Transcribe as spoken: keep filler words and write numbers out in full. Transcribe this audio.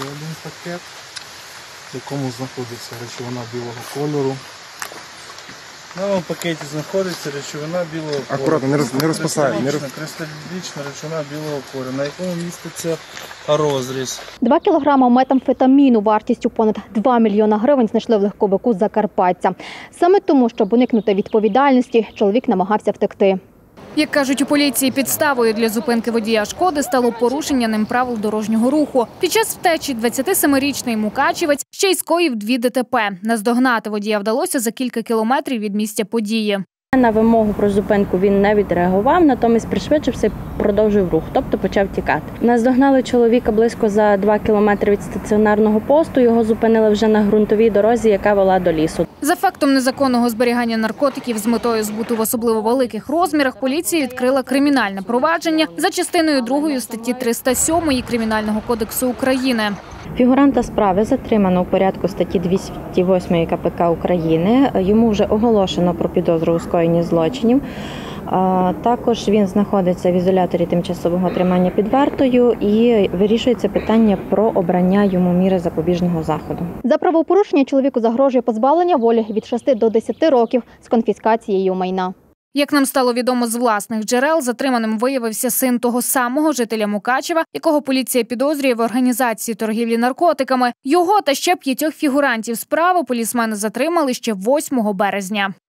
ще один пакет, в якому знаходиться речовина білого кольору. На цьому пакеті знаходиться речовина білого кольору. Акуратно, не, роз, не розпасай. Не роз... Кристалічна речовина білого кольору, на якому міститься розріз. Два кілограми метамфетаміну вартістю понад два мільйона гривень знайшли в легковику Закарпаття. Саме тому, щоб уникнути відповідальності, чоловік намагався втекти. Як кажуть у поліції, підставою для зупинки водія «Шкоди» стало порушення ним правил дорожнього руху. Під час втечі двадцятисемирічний мукачівець ще й скоїв дві ДТП. Наздогнати водія вдалося за кілька кілометрів від місця події. На вимогу про зупинку він не відреагував, натомість пришвидшився і продовжив рух, тобто почав тікати. Наздогнали чоловіка близько за два кілометри від стаціонарного посту. Його зупинили вже на ґрунтовій дорозі, яка вела до лісу. За фактом незаконного зберігання наркотиків з метою збуту в особливо великих розмірах поліція відкрила кримінальне провадження за частиною другої статті триста сьомої Кримінального кодексу України. Фігуранта справи затримано у порядку статті двісті восьмої Ка Пе Ка України. Йому вже оголошено про підозру у скоєнні злочинів. Також він знаходиться в ізоляторі тимчасового тримання під вартою і вирішується питання про обрання йому міри запобіжного заходу. За правопорушення чоловіку загрожує позбавлення волі від шести до десяти років з конфіскацією майна. Як нам стало відомо з власних джерел, затриманим виявився син того самого жителя Мукачева, якого поліція підозрює в організації торгівлі наркотиками. Його та ще п'ятьох фігурантів справи полісмени затримали ще восьмого березня.